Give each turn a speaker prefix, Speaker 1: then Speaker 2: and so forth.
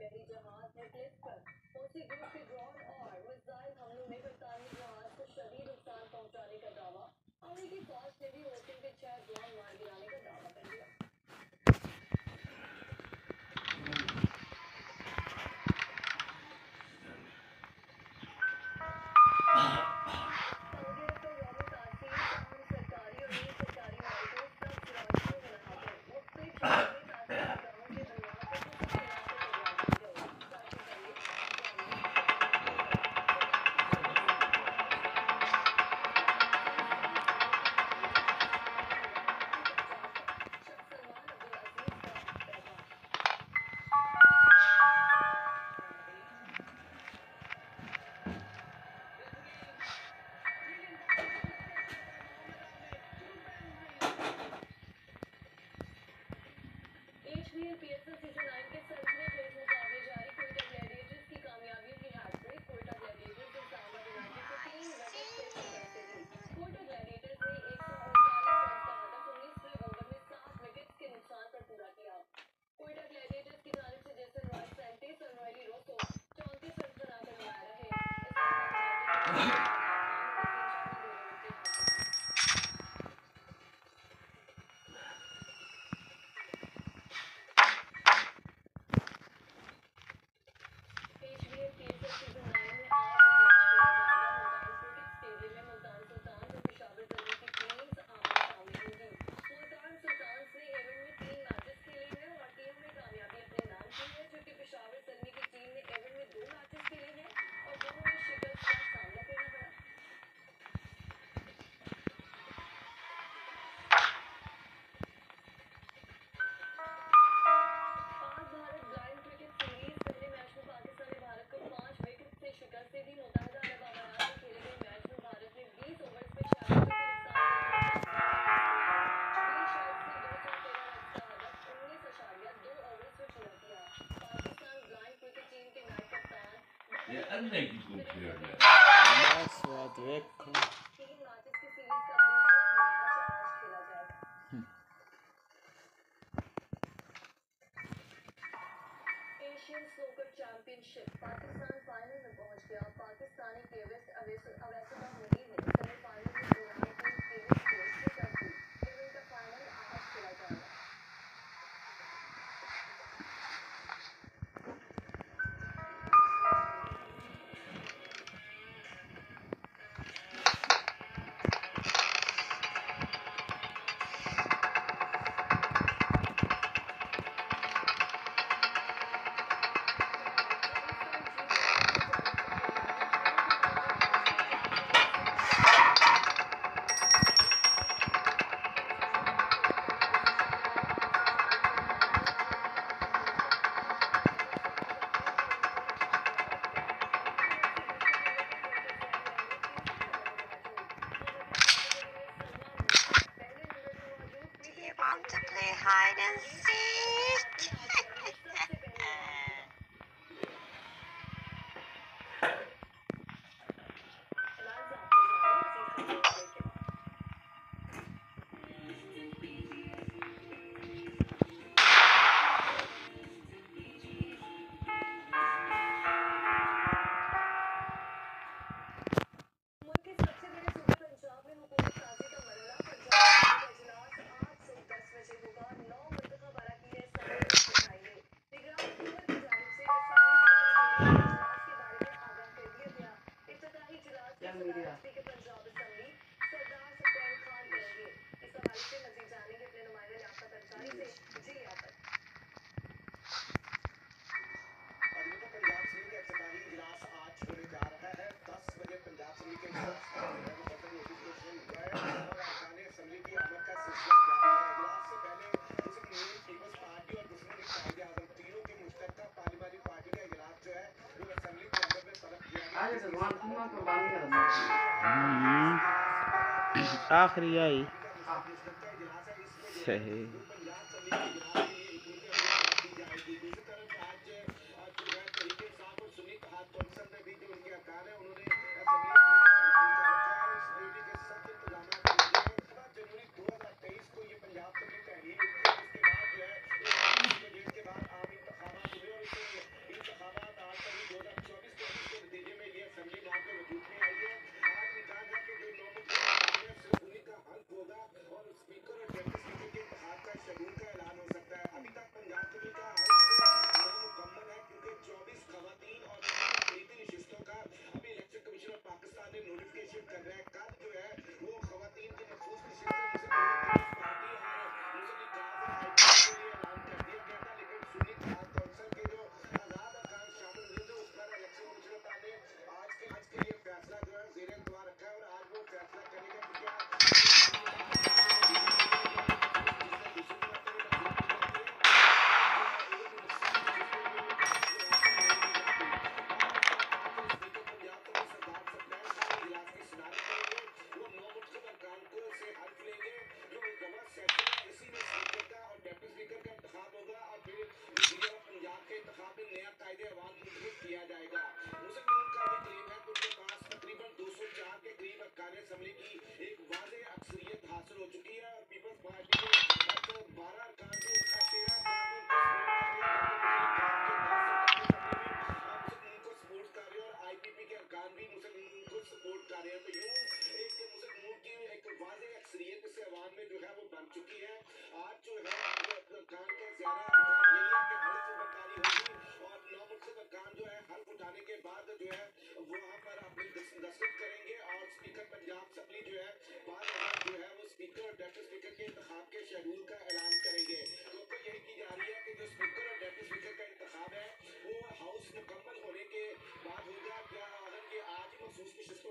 Speaker 1: आखिरी आई सही। और 9 मुख्तलिफ अरकान जो है हल्फ उठाने के बाद जो है वो वहाँ पर अपनी दस्तखत करेंगे और स्पीकर पंजाब असेंबली जो है बाद जो है वो स्पीकर और डेप्टी स्पीकर के इंतखाब के शेड्यूल का ऐलान करेंगे। तो यही की जा रही है कि जो स्पीकर और डेप्टी स्पीकर का इंतखाब है वो हाउस मुकम्मल होने के बाद होगा। क्या अगर ये आज ही महसूस की